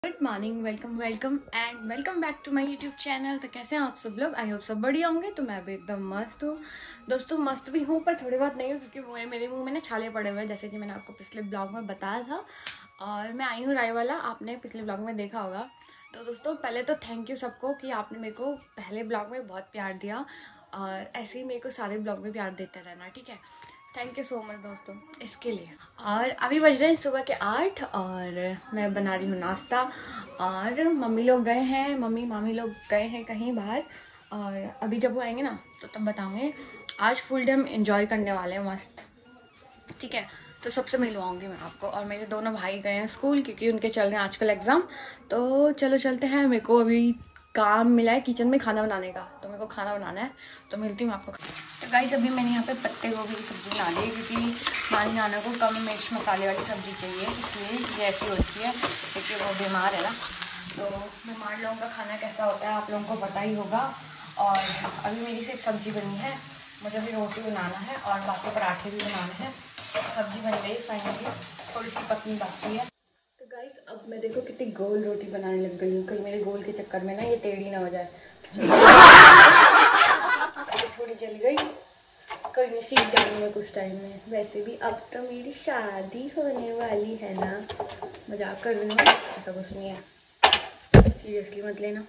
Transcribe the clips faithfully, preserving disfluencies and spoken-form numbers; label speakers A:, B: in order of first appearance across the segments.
A: Good morning, welcome welcome and welcome back to my YouTube channel. तो कैसे हैं आप सब लोग? आई होप सब बढ़िया होंगे। तो मैं भी एकदम मस्त हूँ दोस्तों। मस्त भी हूँ पर थोड़ी बहुत नहीं हूँ क्योंकि मेरे मुंह में ना छाले पड़े हुए हैं, जैसे कि मैंने आपको पिछले ब्लॉग में बताया था। और मैं आई हूँ रायवाला, आपने पिछले ब्लॉग में देखा होगा। तो दोस्तों पहले तो थैंक यू सबको कि आपने मेरे को पहले ब्लॉग में बहुत प्यार दिया और ऐसे ही मेरे को सारे ब्लॉग में प्यार देते रहना, ठीक है। थैंक यू सो मच दोस्तों इसके लिए। और अभी बज रहे हैं सुबह के आठ और मैं बना रही हूँ नाश्ता। और मम्मी लोग गए हैं, मम्मी मामी लोग गए हैं कहीं बाहर। और अभी जब वो आएंगे ना तो तब बताऊँगे। आज फुल डे हम इंजॉय करने वाले हैं मस्त, ठीक है। तो सबसे मिलवाऊंगी मैं आपको। और मेरे दोनों भाई गए हैं स्कूल क्योंकि उनके चल रहे हैं आजकल एग्ज़ाम। तो चलो चलते हैं। मेरे को अभी काम मिला है किचन में खाना बनाने का, तो मेरे को खाना बनाना है। तो मिलती हूँ आपको। तो गाइस अभी मैंने यहाँ पे पत्ते गोभी की सब्ज़ी बना ली है क्योंकि नानी नाना को कम मिर्च मसाले वाली सब्ज़ी चाहिए, इसलिए ये ऐसी होती है क्योंकि वो बीमार है ना। तो बीमार लोगों का खाना कैसा होता है आप लोगों को पता ही होगा। और अभी मेरी सिर्फ सब्ज़ी बनी है, मुझे भी रोटी बनाना है और बाकी पराठे भी बनाने हैं। सब्ज़ी बन गई फाइनली, थोड़ी सी पकनी बाकी है। तो गाइस अब मैं देखो कितनी गोल रोटी बनाने लग गई हूँ, कहीं मेरे गोल के चक्कर में ना ये टेढ़ी ना हो जाए। थोड़ी जल गई, कोई नहीं, सीख जाऊंगी मैं कुछ टाइम में। वैसे भी अब तो मेरी शादी होने वाली है ना, मजाक कर रही हूँ, ऐसा कुछ नहीं है, सीरियसली मत लेना।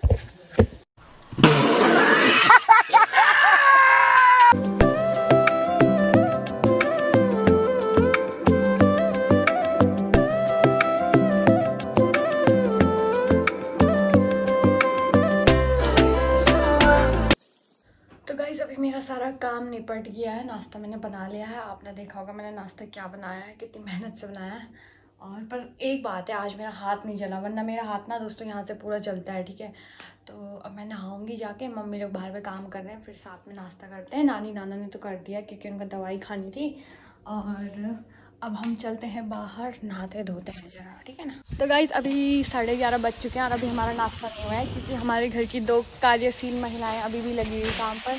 A: मेरा सारा काम निपट गया है, नाश्ता मैंने बना लिया है। आपने देखा होगा मैंने नाश्ता क्या बनाया है, कितनी मेहनत से बनाया है। और पर एक बात है, आज मेरा हाथ नहीं जला, वरना मेरा हाथ ना दोस्तों यहाँ से पूरा जलता है, ठीक है। तो अब मैं नहाऊंगी जाके, मम्मी लोग बाहर में काम कर रहे हैं, फिर साथ में नाश्ता करते हैं। नानी नाना ने तो कर दिया क्योंकि उनका दवाई खानी थी। और अब हम चलते हैं बाहर, नहाते धोते हैं जरा, ठीक है ना। तो गाइस अभी साढ़े ग्यारह बज चुके हैं और अभी हमारा नाश्ता नहीं हुआ है क्योंकि हमारे घर की दो कार्यशील महिलाएँ अभी भी लगी हुई काम पर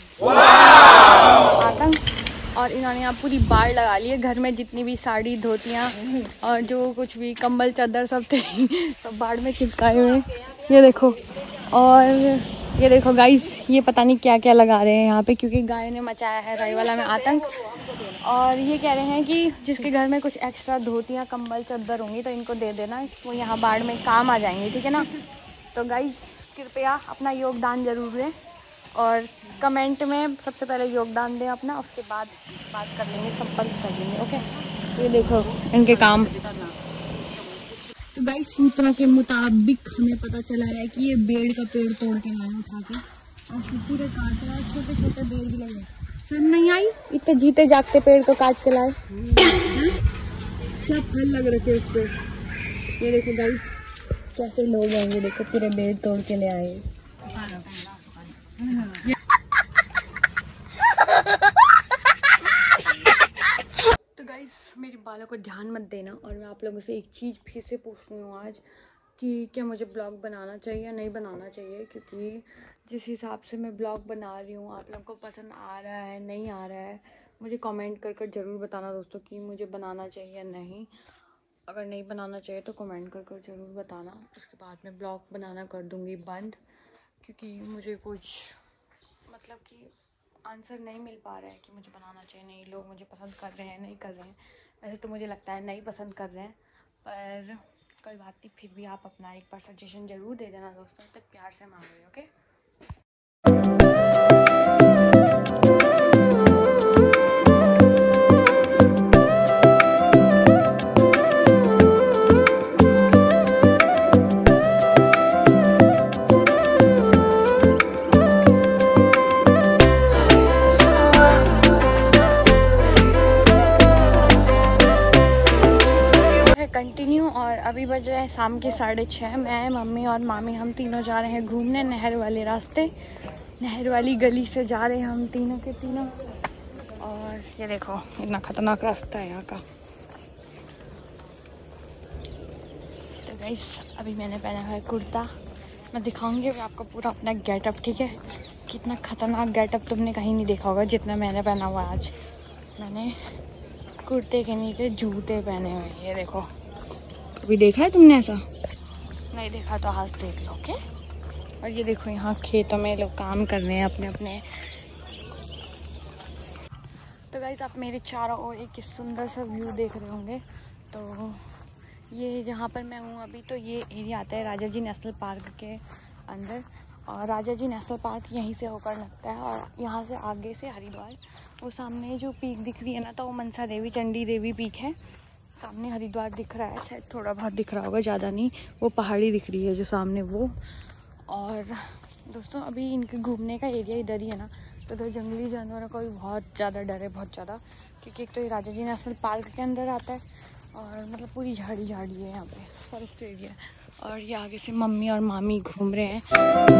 A: आतंक। और इन्होंने यहाँ पूरी बाढ़ लगा ली है घर में, जितनी भी साड़ी धोतियाँ और जो कुछ भी कंबल चादर सब थे सब बाढ़ में चिपकाए हुए हैं, ये देखो। और ये देखो गाइस, ये पता नहीं क्या क्या लगा रहे हैं यहाँ पे क्योंकि गाय ने मचाया है रायवाला में आतंक। और ये कह रहे हैं कि जिसके घर में कुछ एक्स्ट्रा धोतियाँ कंबल चादर होंगी तो इनको दे देना, वो यहाँ बाढ़ में काम आ जाएंगे, ठीक है ना। तो गाइस कृपया अपना योगदान ज़रूर दें और कमेंट में सबसे पहले योगदान दें अपना, उसके बाद बात कर लेंगे, संपर्क कर लेंगे, ओके। ये देखो इनके काम। तो गाइस सूत्रों के मुताबिक हमें पता चला है कि ये बेड़ का पेड़ तोड़ के लाए उठा के और पूरे काट रहा है, छोटे छोटे बेड़ भी लगे। फिर नहीं आई, इतने जीते जागते पेड़ को काट के लाए, क्या फल लग रखे उस पे। ये देखो गाइस कैसे लोग हैं, ये देखो पूरे बेड़ तोड़ के ले आए। तो गाइस मेरे बालों को ध्यान मत देना। और मैं आप लोगों से एक चीज़ फिर से पूछ रही हूँ आज कि क्या मुझे ब्लॉग बनाना चाहिए या नहीं बनाना चाहिए, क्योंकि जिस हिसाब से मैं ब्लॉग बना रही हूँ आप लोगों को पसंद आ रहा है नहीं आ रहा है, मुझे कमेंट कर कर ज़रूर बताना दोस्तों कि मुझे बनाना चाहिए या नहीं। अगर नहीं बनाना चाहिए तो कमेंट कर कर ज़रूर बताना, उसके बाद मैं ब्लॉग बनाना कर दूँगी बंद, क्योंकि मुझे कुछ मतलब कि आंसर नहीं मिल पा रहा है कि मुझे बनाना चाहिए नहीं, लोग मुझे पसंद कर रहे हैं नहीं कर रहे हैं। वैसे तो मुझे लगता है नहीं पसंद कर रहे हैं, पर कोई बात नहीं, फिर भी आप अपना एक बार सजेशन ज़रूर दे देना दोस्तों, तक प्यार से मांग रही, ओके। कंटिन्यू। और अभी बज रहे हैं शाम के साढ़े छः। मैं मम्मी और मामी हम तीनों जा रहे हैं घूमने नहर वाले रास्ते, नहर वाली गली से जा रहे हैं हम तीनों के तीनों। और ये देखो इतना खतरनाक रास्ता है यहाँ का। तो गाइस अभी मैंने पहना है कुर्ता, मैं दिखाऊंगी अभी आपको पूरा अपना गेटअप, ठीक है। कितना खतरनाक गेटअप तुमने कहीं नहीं देखा होगा जितना मैंने पहना हुआ आज। मैंने कुर्ते के नीचे जूते पहने हुए, ये देखो, कभी देखा है तुमने ऐसा? नहीं देखा तो आज देख लो। ओके। और ये देखो यहाँ खेतों में लोग काम कर रहे हैं अपने अपने। तो गाइस आप मेरे चारों ओर एक सुंदर सा व्यू देख रहे होंगे। तो ये जहाँ पर मैं हूँ अभी, तो ये एरिया आता है राजा जी नेशनल पार्क के अंदर। और राजा जी नेशनल पार्क यहीं से होकर लगता है। और यहाँ से आगे से हरिद्वार, वो सामने जो पीक दिख रही है ना, तो वो मनसा देवी चंडी देवी पीक है। सामने हरिद्वार दिख रहा है, शायद थोड़ा बहुत दिख रहा होगा, ज़्यादा नहीं। वो पहाड़ी दिख रही है जो सामने वो। और दोस्तों अभी इनके घूमने का एरिया इधर ही है ना, तो इधर जंगली जानवरों का भी बहुत ज़्यादा डर है, बहुत ज़्यादा। क्योंकि एक तो ये राजा जी नेशनल पार्क के अंदर आता है और मतलब पूरी झाड़ी झाड़ी है यहाँ पे, फॉरेस्ट एरिया। और ये आगे से मम्मी और मामी घूम रहे हैं।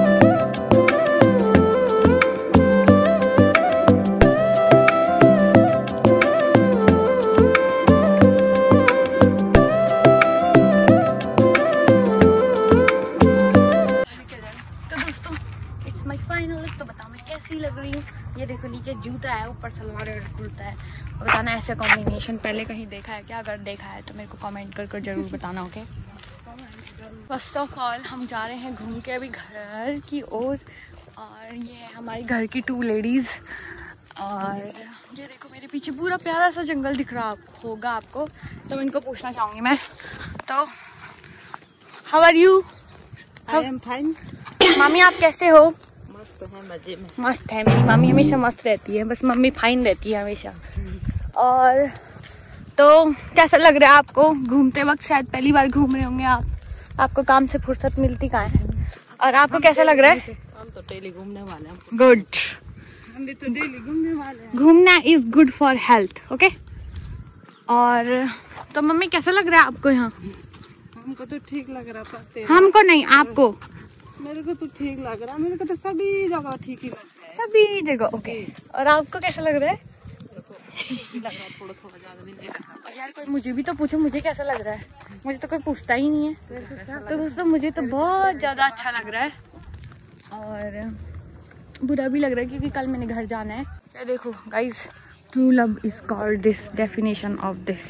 A: लग रही हूँ। ये देखो नीचे जूता है, ऊपर सलवार और कुर्ता है। बताना ऐसे कॉम्बिनेशन पहले कहीं देखा है क्या? अगर देखा है तो मेरे को कमेंट कर कर जरूर बताना। ओके। फर्स्ट ऑफ ऑल हम जा रहे हैं घूम के अभी घर की ओर। और, और ये हमारी घर की टू लेडीज़। और ये देखो मेरे पीछे पूरा प्यारा सा जंगल दिख रहा होगा आपको। तो मैं इनको पूछना चाहूँगी मैं, तो how are you?
B: I am fine.
A: मामी आप कैसे हो?
B: मस्त है, मजे में।
A: मस्त है, मेरी मम्मी हमेशा मस्त रहती है, बस मम्मी फाइन रहती है हमेशा। और तो कैसा लग रहा है आपको घूमते वक्त? शायद पहली बार घूम रहे होंगे आप, आपको काम से फुर्सत मिलती कहाँ है? और आपको कैसा लग रहा है?
B: हम तो डेली घूमने वाले हैं।
A: गुड।
B: हम भी तो डेली घूमने वाले हैं।
A: घूमना is good for health. Okay. और तो मम्मी कैसा लग रहा है आपको यहाँ?
B: हमको तो ठीक लग रहा है।
A: हमको नहीं, आपको?
B: मेरे को तो ठीक लग रहा है। मेरे को तो सभी जगह ठीक ही लगता है।
A: सभी जगह। ओके। और आपको कैसा लग रहा है?
B: लग रहा है थोड़ा थोड़ा ज्यादा नहीं लग रहा।
A: और यार कोई मुझे भी तो पूछो मुझे कैसा लग रहा है। मुझे तो कोई पूछता ही नहीं है। तो दोस्तों मुझे तो बहुत ज़्यादा अच्छा लग रहा है और बुरा भी लग रहा है क्योंकि कल मैंने घर जाना है। ये देखो guys, true love is called this, definition of this.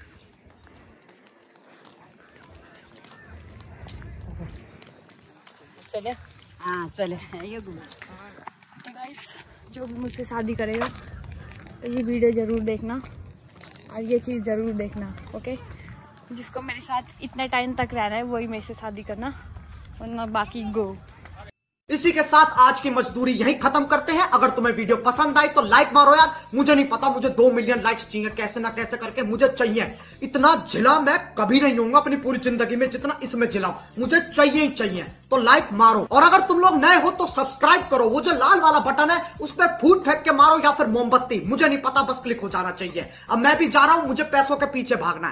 B: चले? हाँ चले। ये
A: तो गाइस जो भी मुझसे शादी करेगा तो ये वीडियो ज़रूर देखना और ये चीज़ ज़रूर देखना। ओके। जिसको मेरे साथ इतने टाइम तक रहना है वही मेरे से शादी करना, वरना बाकी गो।
C: इसी के साथ आज की मजदूरी यहीं खत्म करते हैं। अगर तुम्हें वीडियो पसंद आई तो लाइक मारो यार। मुझे नहीं पता, मुझे दो मिलियन लाइक्स चाहिए, कैसे ना कैसे करके मुझे चाहिए। इतना जिला मैं कभी नहीं होऊंगा अपनी पूरी जिंदगी में जितना इसमें जिलाऊं, मुझे चाहिए ही चाहिए। तो लाइक मारो और अगर तुम लोग नए हो तो सब्सक्राइब करो। वो जो लाल वाला बटन है उस पर फूट फेंक के मारो या फिर मोमबत्ती, मुझे नहीं पता, बस क्लिक हो जाना चाहिए। अब मैं भी जा रहा हूं, मुझे पैसों के पीछे भागना है।